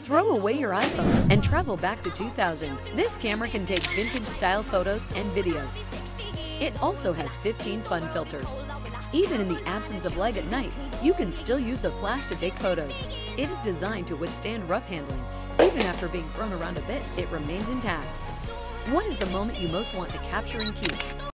Throw away your iPhone and travel back to 2000. This camera can take vintage-style photos and videos. It also has 15 fun filters. Even in the absence of light at night, you can still use the flash to take photos. It is designed to withstand rough handling. Even after being thrown around a bit, it remains intact. What is the moment you most want to capture and keep?